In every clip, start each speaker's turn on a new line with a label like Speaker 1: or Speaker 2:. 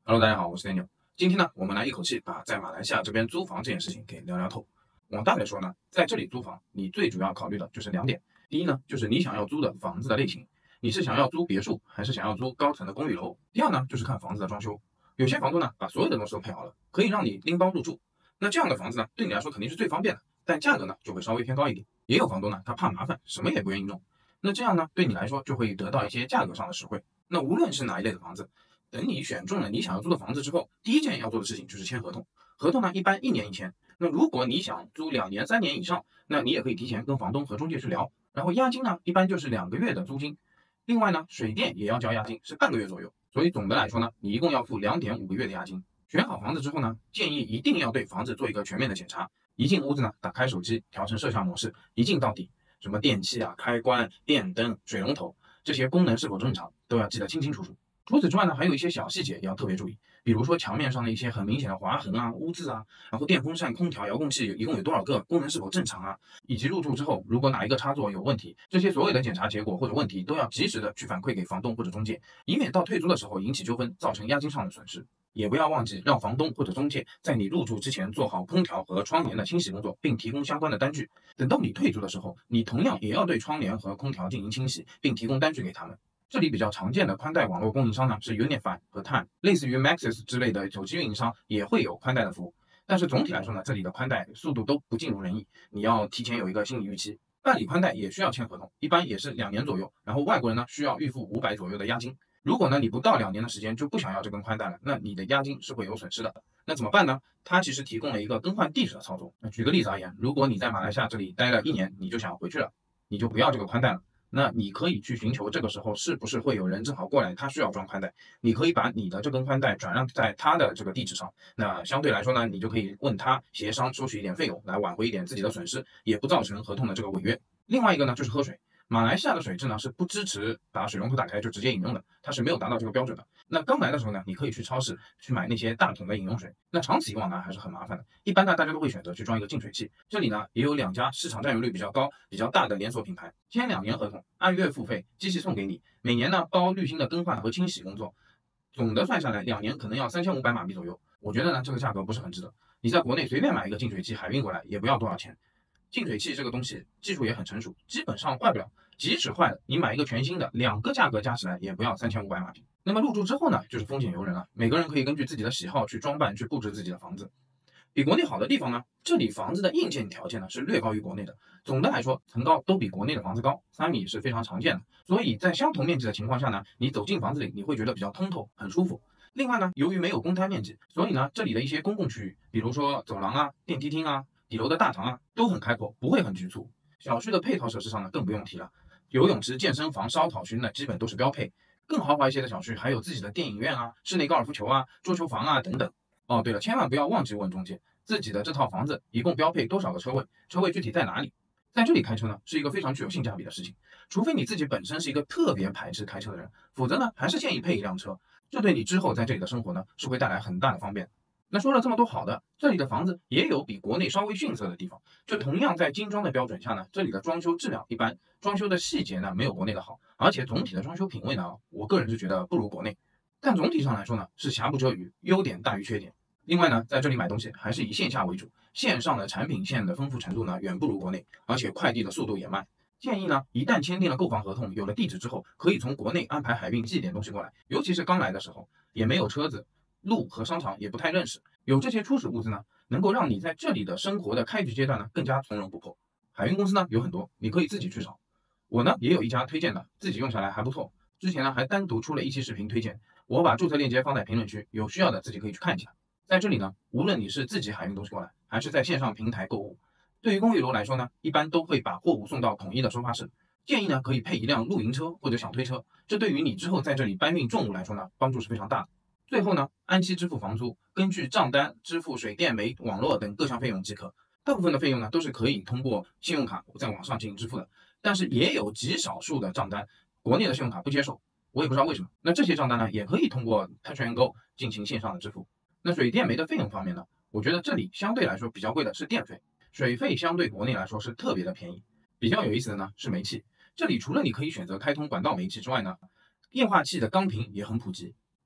Speaker 1: Hello，大家好，我是 Daniel。今天呢，我们来一口气把在马来西亚这边租房这件事情给聊聊透。往大来说呢，在这里租房，你最主要考虑的就是两点。第一呢，就是你想要租的房子的类型，你是想要租别墅，还是想要租高层的公寓楼？第二呢，就是看房子的装修。有些房东呢，把所有的东西都配好了，可以让你拎包入住。那这样的房子呢，对你来说肯定是最方便的，但价格呢就会稍微偏高一点。也有房东呢，他怕麻烦，什么也不愿意弄。那这样呢，对你来说就会得到一些价格上的实惠。那无论是哪一类的房子，等你选中了你想要租的房子之后，第一件要做的事情就是签合同。合同呢，一般1年一签。那如果你想租2年、3年以上，那你也可以提前跟房东和中介去聊。然后押金呢，一般就是2个月的租金。另外呢，水电也要交押金，是半个月左右。所以总的来说呢，你一共要付2.5个月的押金。选好房子之后呢，建议一定要对房子做一个全面的检查。一进屋子呢，打开手机调成摄像模式，一镜到底，什么电器啊、开关、电灯、水龙头这些功能是否正常，都要记得清清楚楚。除此之外呢，还有一些小细节也要特别注意，比如说墙面上的一些很明显的划痕啊、污渍啊，然后电风扇、空调、遥控器一共有多少个，功能是否正常啊，以及入住之后如果哪一个插座有问题，这些所有的检查结果或者问题都要及时的去反馈给房东或者中介，以免到退租的时候引起纠纷，造成押金上的损失。也不要忘记让房东或者中介在你入住之前做好空调和窗帘的清洗工作，并提供相关的单据。等到你退租的时候，你同样也要对窗帘和空调进行清洗，并提供单据给他们。这里比较常见的宽带网络供应商呢是 Unify 和 Time， 类似于 Maxis 之类的手机运营商也会有宽带的服务。但是总体来说呢，这里的宽带速度都不尽如人意，你要提前有一个心理预期。办理宽带也需要签合同，一般也是2年左右，然后外国人呢需要预付500左右的押金。如果呢你不到2年的时间就不想要这根宽带了，那你的押金是会有损失的。那怎么办呢？它其实提供了一个更换地址的操作。那举个例子而言，如果你在马来西亚这里待了1年，你就想回去了，你就不要这个宽带了。那你可以去寻求这个时候是不是会有人正好过来，他需要装宽带，你可以把你的这根宽带转让在他的这个地址上。那相对来说呢，你就可以问他协商收取一点费用，来挽回一点自己的损失，也不造成合同的这个违约。另外一个呢，就是喝水。马来西亚的水质呢是不支持把水龙头打开就直接饮用的，它是没有达到这个标准的。那刚来的时候呢，你可以去超市去买那些大桶的饮用水，那长此以往呢还是很麻烦的。一般呢大家都会选择去装一个净水器，这里呢也有2家市场占有率比较高、比较大的连锁品牌，签2年合同，按月付费，机器送给你，每年呢包滤芯的更换和清洗工作，总的算下来2年可能要3500马币左右。我觉得呢这个价格不是很值得，你在国内随便买一个净水器海运过来也不要多少钱。净水器这个东西技术也很成熟，基本上坏不了。即使坏了，你买一个全新的，2个价格加起来也不要3500马币。那么入住之后呢，就是风险由人了，每个人可以根据自己的喜好去装扮、去布置自己的房子。比国内好的地方呢，这里房子的硬件条件呢是略高于国内的。总的来说，层高都比国内的房子高，3米是非常常见的。所以在相同面积的情况下呢，你走进房子里，你会觉得比较通透，很舒服。另外呢，由于没有公摊面积，所以呢，这里的一些公共区域，比如说走廊啊、电梯厅啊、底楼的大堂啊，都很开阔，不会很局促。小区的配套设施上呢，更不用提了，游泳池、健身房、烧烤区呢，基本都是标配。更豪华一些的小区还有自己的电影院啊、室内高尔夫球啊、桌球房啊等等。哦，对了，千万不要忘记问中介，自己的这套房子一共标配多少个车位，车位具体在哪里。在这里开车呢，是一个非常具有性价比的事情，除非你自己本身是一个特别排斥开车的人，否则呢，还是建议配一辆车，这对你之后在这里的生活呢，是会带来很大的方便。那说了这么多好的，这里的房子也有比国内稍微逊色的地方。就同样在精装的标准下呢，这里的装修质量一般，装修的细节呢没有国内的好，而且总体的装修品味呢，我个人是觉得不如国内。但总体上来说呢，是瑕不遮瑜，优点大于缺点。另外呢，在这里买东西还是以线下为主，线上的产品线的丰富程度呢远不如国内，而且快递的速度也慢。建议呢，一旦签订了购房合同，有了地址之后，可以从国内安排海运寄点东西过来，尤其是刚来的时候，也没有车子，路和商场也不太认识，有这些初始物资呢，能够让你在这里的生活的开局阶段呢更加从容不迫。海运公司呢有很多，你可以自己去找。我呢也有一家推荐的，自己用下来还不错。之前呢还单独出了一期视频推荐，我把注册链接放在评论区，有需要的自己可以去看一下。在这里呢，无论你是自己海运东西过来，还是在线上平台购物，对于公寓楼来说呢，一般都会把货物送到统一的收发室。建议呢可以配一辆露营车或者小推车，这对于你之后在这里搬运重物来说呢，帮助是非常大的。最后呢，按期支付房租，根据账单支付水电煤、网络等各项费用即可。大部分的费用呢都是可以通过信用卡在网上进行支付的，但是也有极少数的账单，国内的信用卡不接受，我也不知道为什么。那这些账单呢，也可以通过 Touch and Go 进行线上的支付。那水电煤的费用方面呢，我觉得这里相对来说比较贵的是电费，水费相对国内来说是特别的便宜。比较有意思的呢是煤气，这里除了你可以选择开通管道煤气之外呢，液化气的钢瓶也很普及。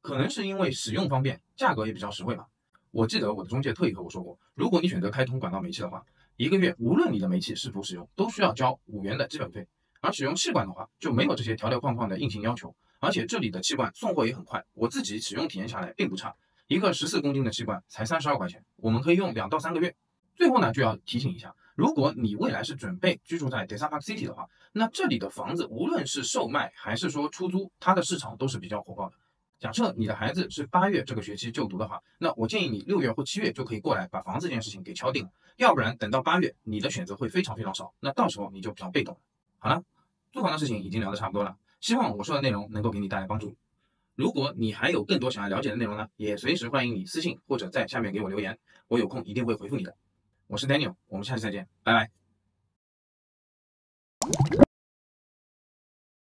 Speaker 1: 可能是因为使用方便，价格也比较实惠吧。我记得我的中介特意和我说过，如果你选择开通管道煤气的话，一个月无论你的煤气是否使用，都需要交5元的基本费。而使用气管的话，就没有这些条条框框的硬性要求，而且这里的气罐送货也很快，我自己使用体验下来并不差，一个14公斤的气罐才32块钱，我们可以用2到3个月。最后呢，就要提醒一下，如果你未来是准备居住在 Desa Park City 的话，那这里的房子无论是售卖还是说出租，它的市场都是比较火爆的。假设你的孩子是8月这个学期就读的话，那我建议你6月或7月就可以过来把房子这件事情给敲定了，要不然等到8月，你的选择会非常非常少，那到时候你就比较被动了。好了，租房的事情已经聊得差不多了，希望我说的内容能够给你带来帮助。如果你还有更多想要了解的内容呢，也随时欢迎你私信或者在下面给我留言，我有空一定会回复你的。我是 Daniel，我们下期再见，拜拜。